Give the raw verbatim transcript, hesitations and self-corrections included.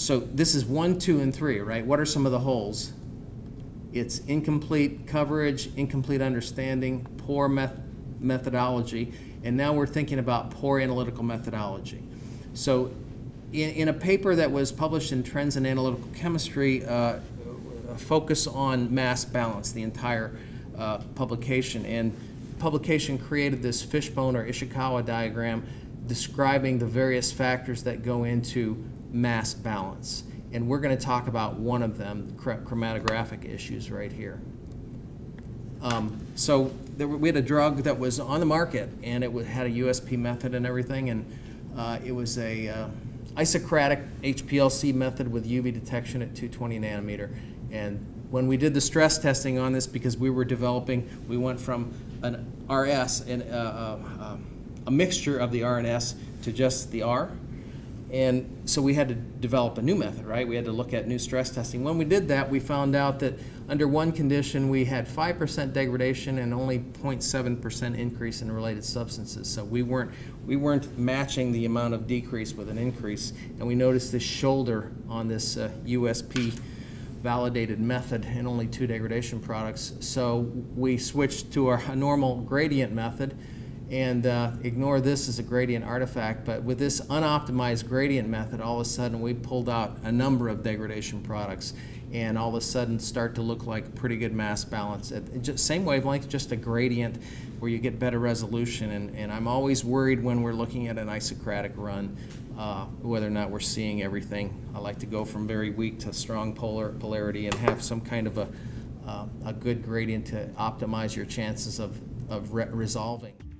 so this is one, two, and three, right? What are some of the holes? It's incomplete coverage, incomplete understanding, poor meth methodology, and now we're thinking about poor analytical methodology. So in, in a paper that was published in Trends in Analytical Chemistry, uh, focus on mass balance, the entire uh, publication, and publication created this fishbone or Ishikawa diagram describing the various factors that go into mass balance. And we're going to talk about one of them, chromatographic issues right here. Um, so there were, we had a drug that was on the market, and it had a U S P method and everything, and uh, it was a uh, isocratic H P L C method with U V detection at two twenty nanometer. And when we did the stress testing on this, because we were developing, we went from an R S and uh, uh, uh, a mixture of the R and S to just the R. And so we had to develop a new method, right? We had to look at new stress testing. When we did that, we found out that under one condition, we had five percent degradation and only zero point seven percent increase in related substances. So we weren't, we weren't matching the amount of decrease with an increase. And we noticed this shoulder on this uh, U S P validated method in only two degradation products. So we switched to our a normal gradient method, and uh, ignore this as a gradient artifact, but with this unoptimized gradient method, all of a sudden we pulled out a number of degradation products, and all of a sudden start to look like pretty good mass balance. At just same wavelength, just a gradient where you get better resolution, and, and I'm always worried when we're looking at an isocratic run uh, whether or not we're seeing everything. I like to go from very weak to strong polar polarity and have some kind of a, uh, a good gradient to optimize your chances of, of re resolving.